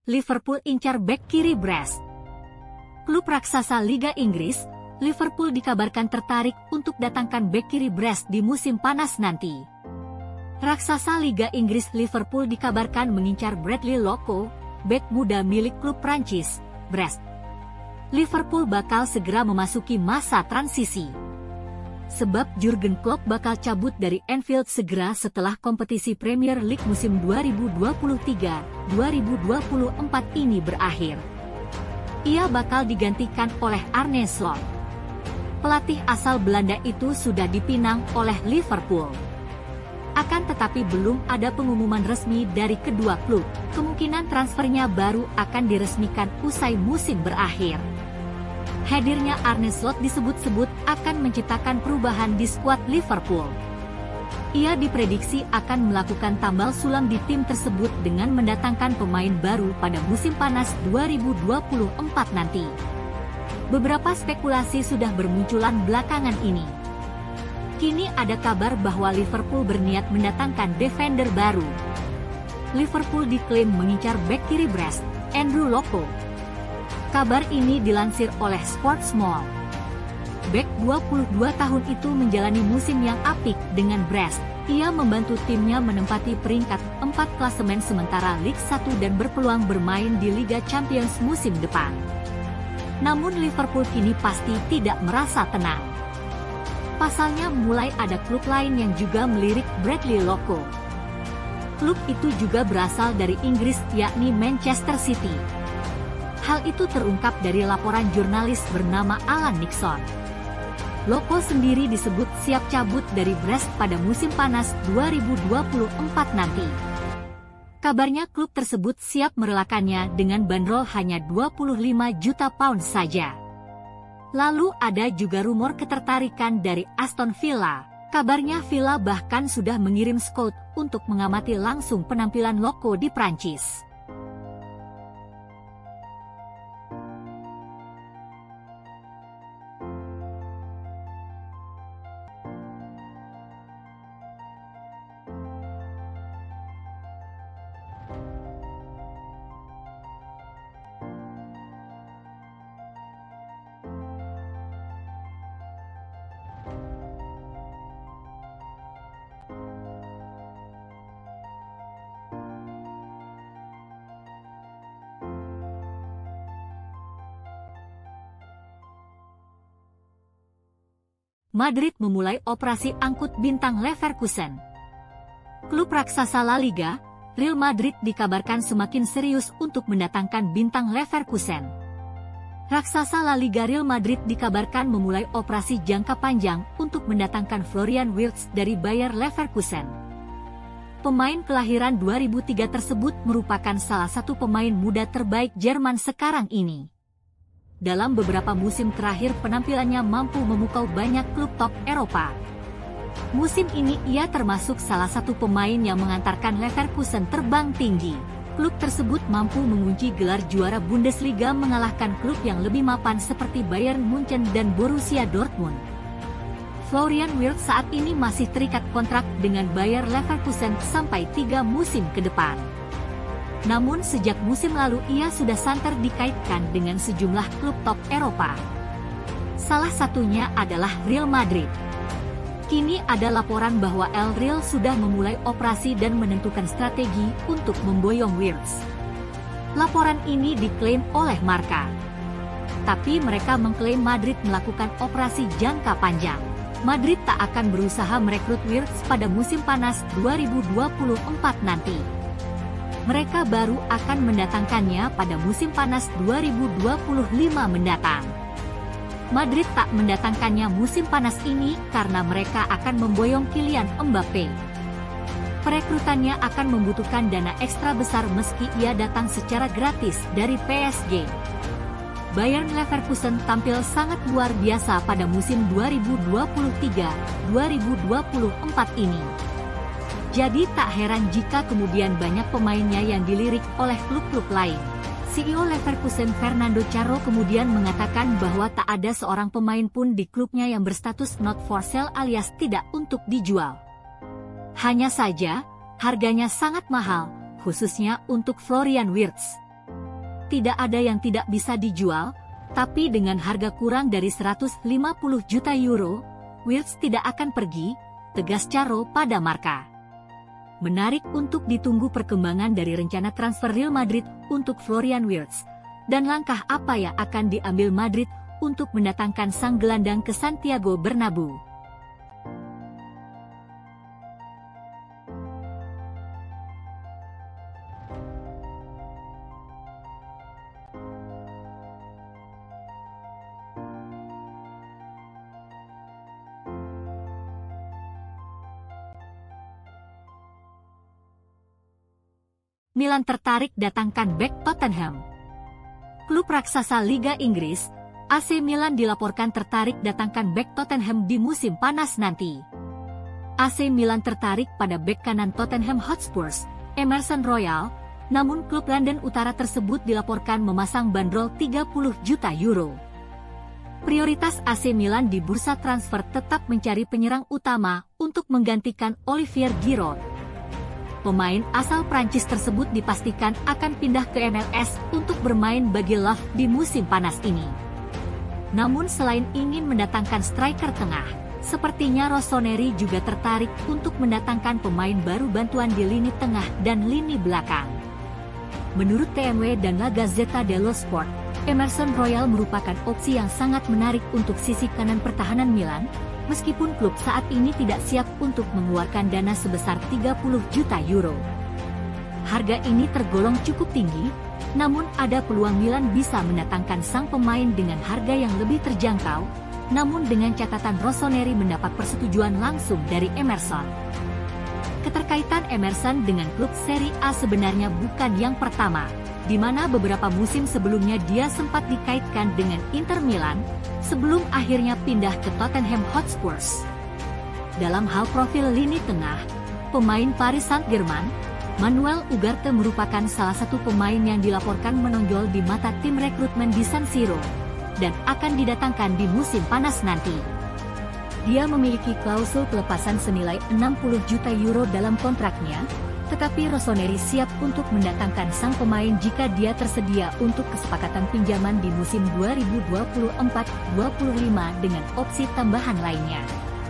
Liverpool incar bek kiri Brest. Klub raksasa Liga Inggris, Liverpool dikabarkan tertarik untuk datangkan bek kiri Brest di musim panas nanti. Raksasa Liga Inggris Liverpool dikabarkan mengincar Bradley Loko, bek muda milik klub Prancis, Brest. Liverpool bakal segera memasuki masa transisi. Sebab Jurgen Klopp bakal cabut dari Anfield segera setelah kompetisi Premier League musim 2023-2024 ini berakhir. Ia bakal digantikan oleh Arne Slot. Pelatih asal Belanda itu sudah dipinang oleh Liverpool. Akan tetapi belum ada pengumuman resmi dari kedua klub. Kemungkinan transfernya baru akan diresmikan usai musim berakhir. Hadirnya Arne Slot disebut-sebut akan menciptakan perubahan di skuad Liverpool. Ia diprediksi akan melakukan tambal sulam di tim tersebut dengan mendatangkan pemain baru pada musim panas 2024 nanti. Beberapa spekulasi sudah bermunculan belakangan ini. Kini ada kabar bahwa Liverpool berniat mendatangkan defender baru. Liverpool diklaim mengincar bek kiri Brest, Andrew Loko. Kabar ini dilansir oleh Sportsmall. Bek 22 tahun itu menjalani musim yang apik dengan Brest. Ia membantu timnya menempati peringkat 4 klasemen sementara Liga 1 dan berpeluang bermain di Liga Champions musim depan. Namun Liverpool kini pasti tidak merasa tenang. Pasalnya mulai ada klub lain yang juga melirik Bradley Loko. Klub itu juga berasal dari Inggris yakni Manchester City. Hal itu terungkap dari laporan jurnalis bernama Alan Nixon. Loko sendiri disebut siap cabut dari Brest pada musim panas 2024 nanti. Kabarnya klub tersebut siap merelakannya dengan bandrol hanya 25 juta pound saja. Lalu ada juga rumor ketertarikan dari Aston Villa. Kabarnya Villa bahkan sudah mengirim scout untuk mengamati langsung penampilan Loko di Prancis. Madrid memulai operasi angkut bintang Leverkusen. Klub raksasa La Liga, Real Madrid dikabarkan semakin serius untuk mendatangkan bintang Leverkusen. Raksasa La Liga Real Madrid dikabarkan memulai operasi jangka panjang untuk mendatangkan Florian Wirtz dari Bayer Leverkusen. Pemain kelahiran 2003 tersebut merupakan salah satu pemain muda terbaik Jerman sekarang ini. Dalam beberapa musim terakhir penampilannya mampu memukau banyak klub top Eropa. Musim ini ia termasuk salah satu pemain yang mengantarkan Leverkusen terbang tinggi. Klub tersebut mampu mengunci gelar juara Bundesliga mengalahkan klub yang lebih mapan seperti Bayern Munchen dan Borussia Dortmund. Florian Wirtz saat ini masih terikat kontrak dengan Bayer Leverkusen sampai 3 musim ke depan. Namun sejak musim lalu ia sudah santer dikaitkan dengan sejumlah klub top Eropa. Salah satunya adalah Real Madrid. Kini ada laporan bahwa El Real sudah memulai operasi dan menentukan strategi untuk memboyong Wirtz. Laporan ini diklaim oleh Marca. Tapi mereka mengklaim Madrid melakukan operasi jangka panjang. Madrid tak akan berusaha merekrut Wirtz pada musim panas 2024 nanti. Mereka baru akan mendatangkannya pada musim panas 2025 mendatang. Madrid tak mendatangkannya musim panas ini karena mereka akan memboyong Kylian Mbappe. Perekrutannya akan membutuhkan dana ekstra besar meski ia datang secara gratis dari PSG. Bayern Leverkusen tampil sangat luar biasa pada musim 2023-2024 ini. Jadi tak heran jika kemudian banyak pemainnya yang dilirik oleh klub-klub lain. CEO Leverkusen Fernando Carro kemudian mengatakan bahwa tak ada seorang pemain pun di klubnya yang berstatus not for sale alias tidak untuk dijual. Hanya saja, harganya sangat mahal, khususnya untuk Florian Wirtz. Tidak ada yang tidak bisa dijual, tapi dengan harga kurang dari 150 juta euro, Wirtz tidak akan pergi, tegas Caro pada Marca. Menarik untuk ditunggu perkembangan dari rencana transfer Real Madrid untuk Florian Wirtz, dan langkah apa yang akan diambil Madrid untuk mendatangkan sang gelandang ke Santiago Bernabeu. Milan tertarik datangkan bek Tottenham. Klub raksasa Liga Inggris, AC Milan dilaporkan tertarik datangkan bek Tottenham di musim panas nanti. AC Milan tertarik pada bek kanan Tottenham Hotspur, Emerson Royal, namun klub London Utara tersebut dilaporkan memasang bandrol 30 juta euro. Prioritas AC Milan di bursa transfer tetap mencari penyerang utama untuk menggantikan Olivier Giroud. Pemain asal Prancis tersebut dipastikan akan pindah ke MLS untuk bermain bagi Love di musim panas ini. Namun selain ingin mendatangkan striker tengah, sepertinya Rossoneri juga tertarik untuk mendatangkan pemain baru bantuan di lini tengah dan lini belakang. Menurut TMW dan La Gazzetta dello Sport, Emerson Royal merupakan opsi yang sangat menarik untuk sisi kanan pertahanan Milan, meskipun klub saat ini tidak siap untuk mengeluarkan dana sebesar 30 juta euro. Harga ini tergolong cukup tinggi, namun ada peluang Milan bisa mendatangkan sang pemain dengan harga yang lebih terjangkau, namun dengan catatan Rossoneri mendapat persetujuan langsung dari Emerson. Keterkaitan Emerson dengan klub Serie A sebenarnya bukan yang pertama, di mana beberapa musim sebelumnya dia sempat dikaitkan dengan Inter Milan, sebelum akhirnya pindah ke Tottenham Hotspur. Dalam hal profil lini tengah, pemain Paris Saint-Germain, Manuel Ugarte merupakan salah satu pemain yang dilaporkan menonjol di mata tim rekrutmen di San Siro, dan akan didatangkan di musim panas nanti. Dia memiliki klausul pelepasan senilai 60 juta euro dalam kontraknya, tetapi Rossoneri siap untuk mendatangkan sang pemain jika dia tersedia untuk kesepakatan pinjaman di musim 2024-25 dengan opsi tambahan lainnya.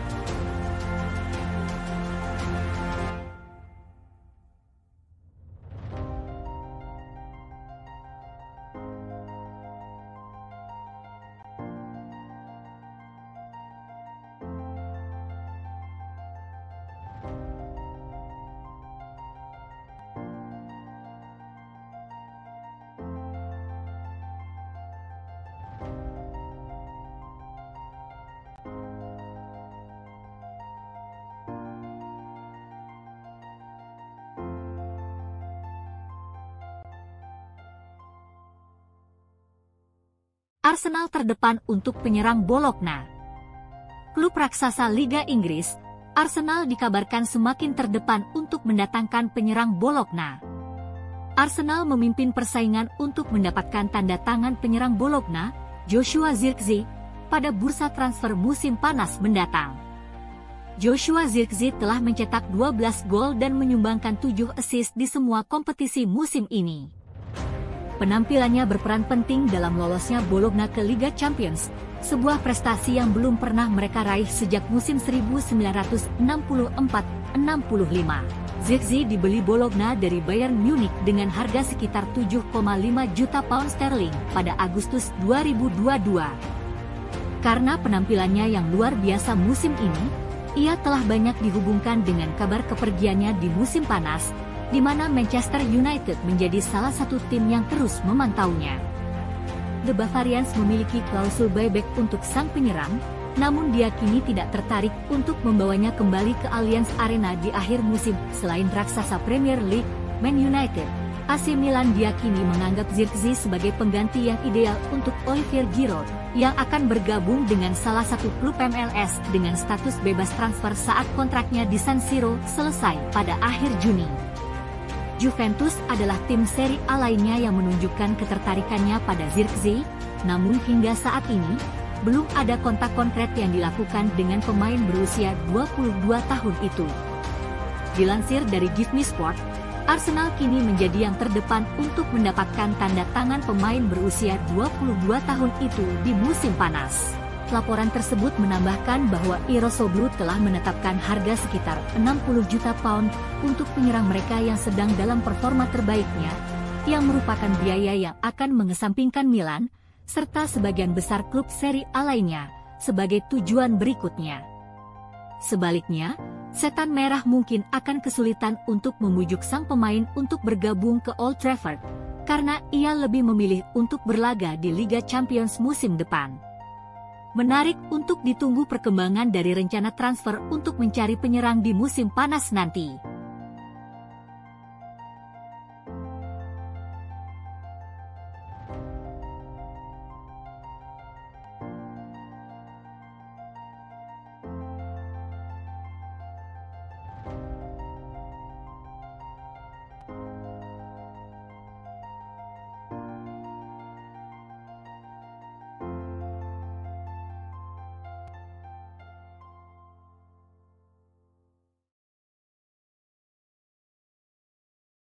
Arsenal terdepan untuk penyerang Bologna. Klub raksasa Liga Inggris, Arsenal dikabarkan semakin terdepan untuk mendatangkan penyerang Bologna. Arsenal memimpin persaingan untuk mendapatkan tanda tangan penyerang Bologna, Joshua Zirkzee, pada bursa transfer musim panas mendatang. Joshua Zirkzee telah mencetak 12 gol dan menyumbangkan 7 assist di semua kompetisi musim ini. Penampilannya berperan penting dalam lolosnya Bologna ke Liga Champions, sebuah prestasi yang belum pernah mereka raih sejak musim 1964-65. Zirkzee dibeli Bologna dari Bayern Munich dengan harga sekitar 7,5 juta pound sterling pada Agustus 2022. Karena penampilannya yang luar biasa musim ini, ia telah banyak dihubungkan dengan kabar kepergiannya di musim panas, di mana Manchester United menjadi salah satu tim yang terus memantaunya. The Bavarians memiliki klausul buyback untuk sang penyerang, namun dia kini tidak tertarik untuk membawanya kembali ke Allianz Arena di akhir musim. Selain raksasa Premier League, Man United, AC Milan diyakini menganggap Zirkzee sebagai pengganti yang ideal untuk Olivier Giroud, yang akan bergabung dengan salah satu klub MLS dengan status bebas transfer saat kontraknya di San Siro selesai pada akhir Juni. Juventus adalah tim Serie A lainnya yang menunjukkan ketertarikannya pada Zirkzee, namun hingga saat ini, belum ada kontak konkret yang dilakukan dengan pemain berusia 22 tahun itu. Dilansir dari Give Me Sport, Arsenal kini menjadi yang terdepan untuk mendapatkan tanda tangan pemain berusia 22 tahun itu di musim panas. Laporan tersebut menambahkan bahwa Irosoglou telah menetapkan harga sekitar 60 juta pound untuk penyerang mereka yang sedang dalam performa terbaiknya, yang merupakan biaya yang akan mengesampingkan Milan, serta sebagian besar klub Serie A lainnya, sebagai tujuan berikutnya. Sebaliknya, Setan Merah mungkin akan kesulitan untuk memujuk sang pemain untuk bergabung ke Old Trafford, karena ia lebih memilih untuk berlaga di Liga Champions musim depan. Menarik untuk ditunggu perkembangan dari rencana transfer untuk mencari penyerang di musim panas nanti.